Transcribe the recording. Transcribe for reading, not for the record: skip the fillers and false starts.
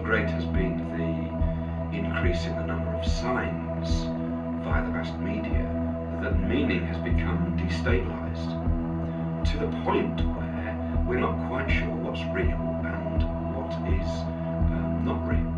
great has been the increase in the number of signs via the vast media that meaning has become destabilised to the point where we're not quite sure what's real and what is not real.